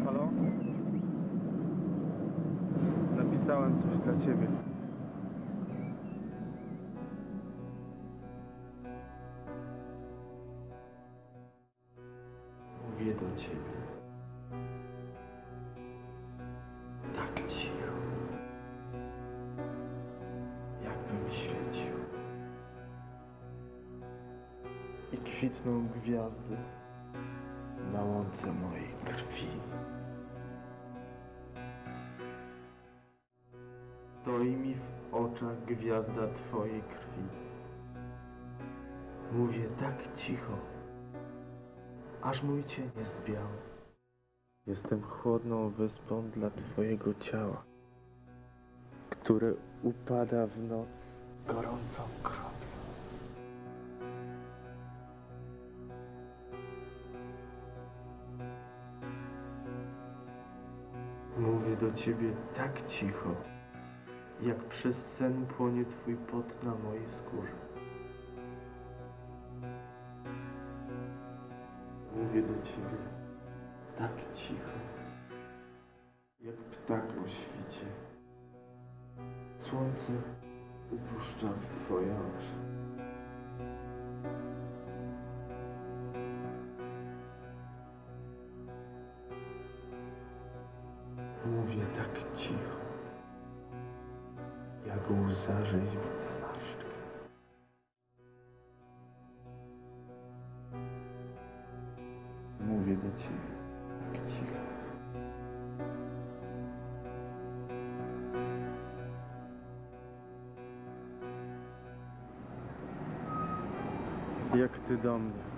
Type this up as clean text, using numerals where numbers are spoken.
Halo? Napisałem coś dla ciebie. Mówię do ciebie. Tak cicho. Jakbym świecił. I kwitną gwiazdy na łące mojej krwi. Stoi mi w oczach gwiazda twojej krwi. Mówię tak cicho, aż mój cień jest biały. Jestem chłodną wyspą dla twojego ciała, które upada w noc gorącą kroplą. Mówię do ciebie tak cicho, jak przez sen płonie twój pot na mojej skórze. Mówię do ciebie tak cicho, jak ptak o świcie. Słońce upuszcza w twoje oczy. Mówię tak cicho, jak łza rzeźbi zmarszczkę. Mówię do ciebie tak cicho. Jak ty do mnie.